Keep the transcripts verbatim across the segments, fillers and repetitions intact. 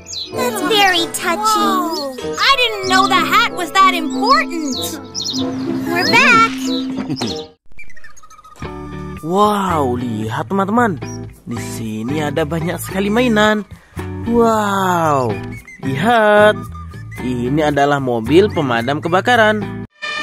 That's very touching. I didn't know the hat was that important. We're back. Wow, lihat teman-teman. Di sini ada banyak sekali mainan. Wow, lihat. Ini adalah mobil pemadam kebakaran.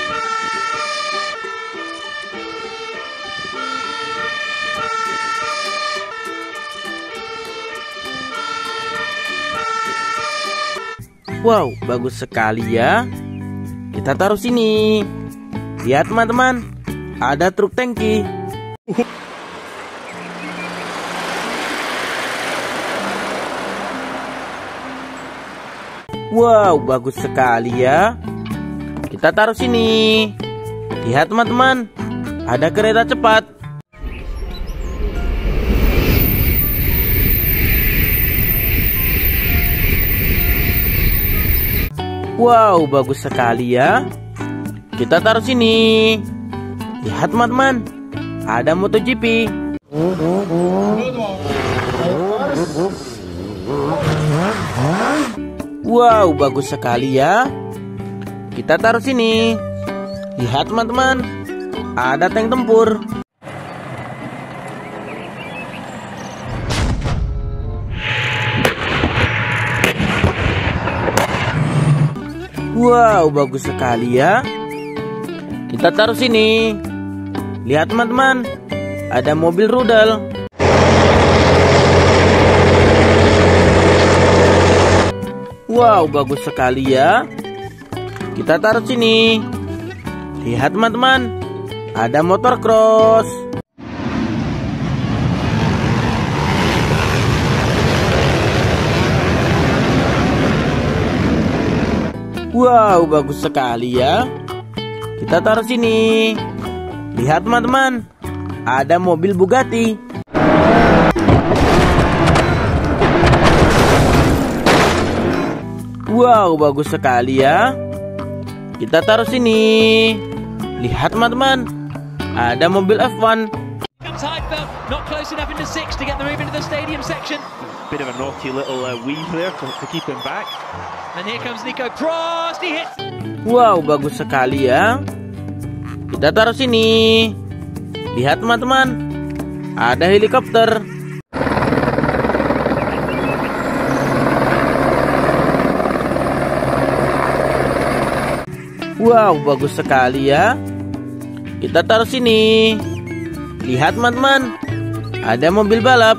Wow, bagus sekali ya. Kita taruh sini. Lihat teman-teman, ada truk tangki. Wow, bagus sekali ya. Kita taruh sini. Lihat teman-teman, ada kereta cepat. Wow, bagus sekali ya. Kita taruh sini. Lihat teman-teman, ada MotoGP. Wow, bagus sekali ya. Kita taruh sini. Lihat teman-teman, ada tank tempur. Wow, bagus sekali ya. Kita taruh sini. Lihat teman-teman, ada mobil rudal. Wow, bagus sekali ya. Kita taruh sini. Lihat teman-teman, ada motor cross. Wow, bagus sekali ya. Kita taruh sini. Lihat teman-teman, ada mobil Bugatti. Wow, bagus sekali ya. Kita taruh sini. Lihat teman-teman, ada mobil F satu. Not close enough into six to get the move into the stadium section. Bit of a naughty little uh, weave there to, to keep him back. And here comes Nico Prost. He hits. Wow, bagus sekali ya. Kita taruh sini. Lihat teman-teman, ada helikopter. Wow, bagus sekali ya. Kita taruh sini. Lihat teman-teman, ada mobil balap.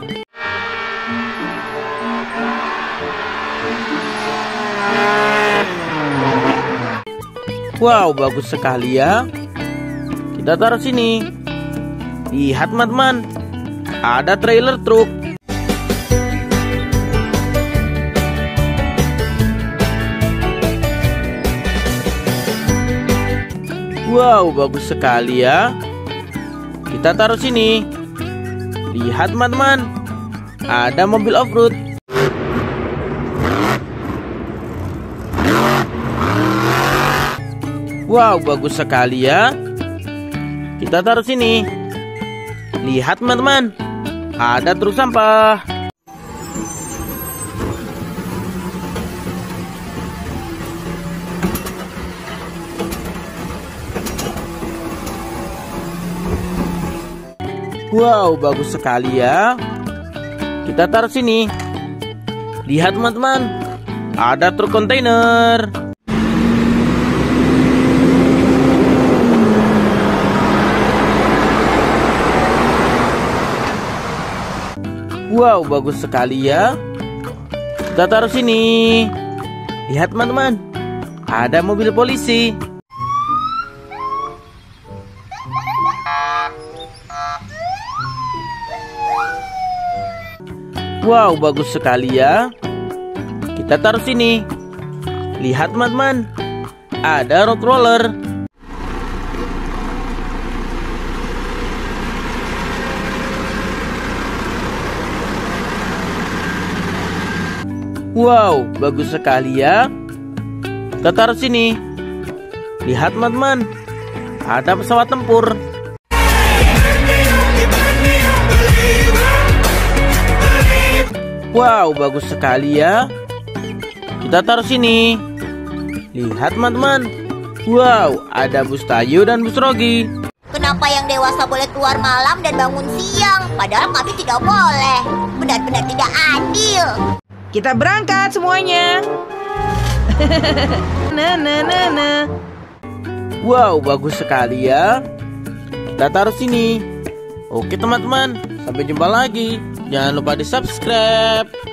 Wow, bagus sekali ya. Kita taruh sini. Lihat teman-teman, ada trailer truk. Wow, bagus sekali ya. Kita taruh sini. Lihat teman-teman, ada mobil off-road. Wow, bagus sekali ya. Kita taruh sini. Lihat teman-teman, ada truk sampah. Wow, bagus sekali ya. Kita taruh sini. Lihat teman-teman, ada truk kontainer. Wow, bagus sekali ya. Kita taruh sini. Lihat teman-teman, ada mobil polisi. Wow, bagus sekali ya. Kita taruh sini. Lihat teman-teman, ada road roller. Wow, bagus sekali ya. Kita taruh sini. Lihat teman-teman, ada pesawat tempur. Wow, bagus sekali ya. Kita taruh sini. Lihat teman-teman. Wow, ada Bus Tayo dan Bus Rogi. Kenapa yang dewasa boleh keluar malam dan bangun siang, padahal kami tidak boleh? Benar-benar tidak adil. Kita berangkat semuanya. Nah, nah, nah, nah. Wow, bagus sekali ya. Kita taruh sini. Oke teman-teman, sampai jumpa lagi. Jangan lupa di subscribe.